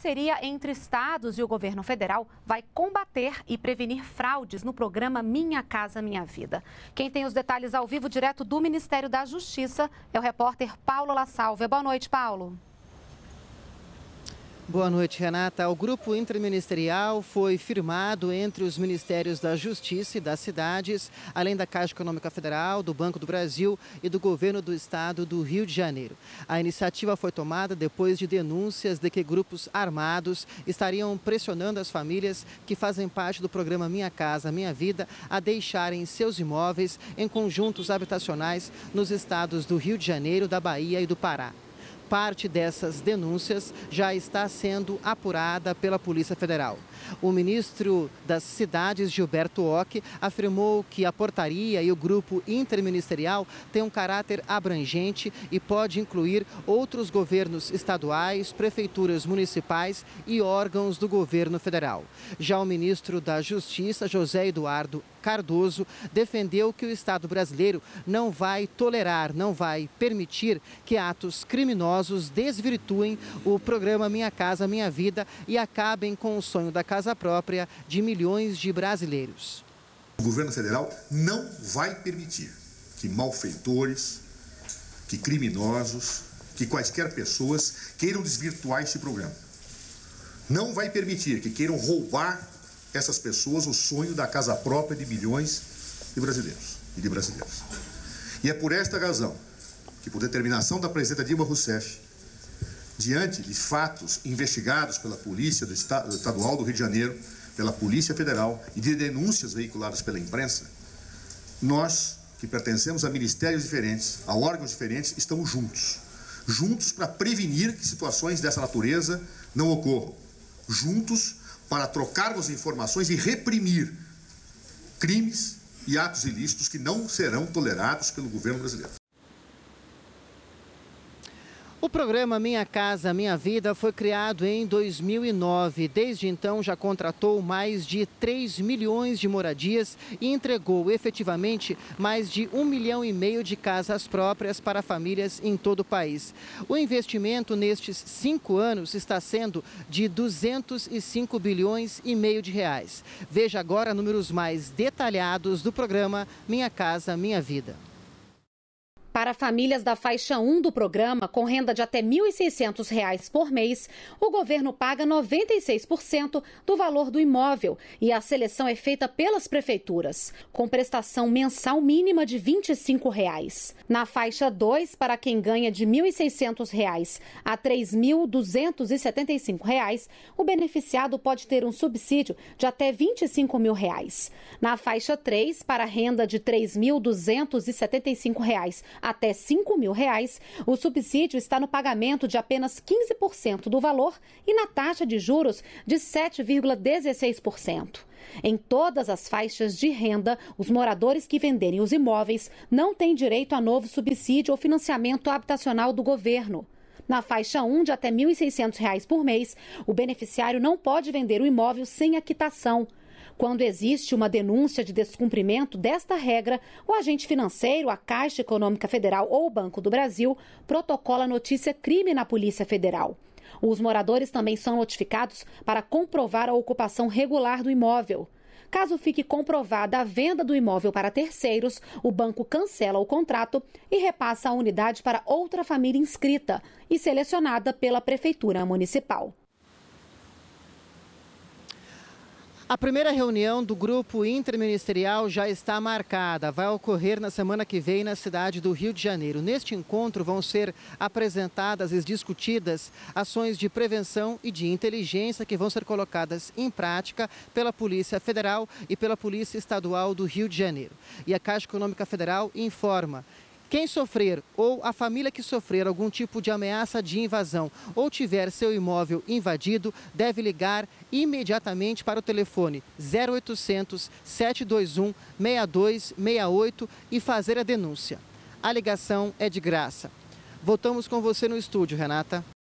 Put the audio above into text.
parceria entre estados e o governo federal vai combater e prevenir fraudes no programa Minha Casa Minha Vida. Quem tem os detalhes ao vivo direto do Ministério da Justiça é o repórter Paulo La Sálvia. Boa noite, Paulo. Boa noite, Renata. O grupo interministerial foi firmado entre os Ministérios da Justiça e das cidades, além da Caixa Econômica Federal, do Banco do Brasil e do Governo do Estado do Rio de Janeiro. A iniciativa foi tomada depois de denúncias de que grupos armados estariam pressionando as famílias que fazem parte do programa Minha Casa Minha Vida a deixarem seus imóveis em conjuntos habitacionais nos estados do Rio de Janeiro, da Bahia e do Pará. Parte dessas denúncias já está sendo apurada pela Polícia Federal. O ministro das Cidades, Gilberto Ock, afirmou que a portaria e o grupo interministerial têm um caráter abrangente e pode incluir outros governos estaduais, prefeituras municipais e órgãos do governo federal. Já o ministro da Justiça, José Eduardo Cardoso, defendeu que o Estado brasileiro não vai tolerar, não vai permitir que atos criminosos desvirtuem o programa Minha Casa Minha Vida e acabem com o sonho da casa própria de milhões de brasileiros. O governo federal não vai permitir que malfeitores, que criminosos, que quaisquer pessoas queiram desvirtuar esse programa. Não vai permitir que queiram roubar essas pessoas o sonho da casa própria de milhões de brasileiros e de brasileiras. E é por esta razão que, por determinação da presidenta Dilma Rousseff, diante de fatos investigados pela Polícia Estadual do Rio de Janeiro, pela Polícia Federal e de denúncias veiculadas pela imprensa, nós, que pertencemos a ministérios diferentes, a órgãos diferentes, estamos juntos para prevenir que situações dessa natureza não ocorram, juntos para trocarmos informações e reprimir crimes e atos ilícitos que não serão tolerados pelo governo brasileiro. O programa Minha Casa Minha Vida foi criado em 2009. Desde então, já contratou mais de 3 milhões de moradias e entregou efetivamente mais de 1,5 milhão de casas próprias para famílias em todo o país. O investimento nestes 5 anos está sendo de 205 bilhões e meio de reais. Veja agora números mais detalhados do programa Minha Casa Minha Vida. Para famílias da faixa 1 do programa, com renda de até R$ 1.600 por mês, o governo paga 96% do valor do imóvel e a seleção é feita pelas prefeituras, com prestação mensal mínima de R$ 25. Na faixa 2, para quem ganha de R$ 1.600 a R$ 3.275, o beneficiado pode ter um subsídio de até R$ 25 mil. Na faixa 3, para renda de R$ 3.275 até R$ 5 mil, o subsídio está no pagamento de apenas 15% do valor e na taxa de juros de 7,16%. Em todas as faixas de renda, os moradores que venderem os imóveis não têm direito a novo subsídio ou financiamento habitacional do governo. Na faixa 1, de até R$ 1.600 por mês, o beneficiário não pode vender o imóvel sem a quitação. Quando existe uma denúncia de descumprimento desta regra, o agente financeiro, a Caixa Econômica Federal ou o Banco do Brasil protocola notícia-crime na Polícia Federal. Os moradores também são notificados para comprovar a ocupação regular do imóvel. Caso fique comprovada a venda do imóvel para terceiros, o banco cancela o contrato e repassa a unidade para outra família inscrita e selecionada pela Prefeitura Municipal. A primeira reunião do grupo interministerial já está marcada. Vai ocorrer na semana que vem na cidade do Rio de Janeiro. Neste encontro vão ser apresentadas e discutidas ações de prevenção e de inteligência que vão ser colocadas em prática pela Polícia Federal e pela Polícia Estadual do Rio de Janeiro. E a Caixa Econômica Federal informa: quem sofrer ou a família que sofrer algum tipo de ameaça de invasão ou tiver seu imóvel invadido, deve ligar imediatamente para o telefone 0800 721 6268 e fazer a denúncia. A ligação é de graça. Voltamos com você no estúdio, Renata.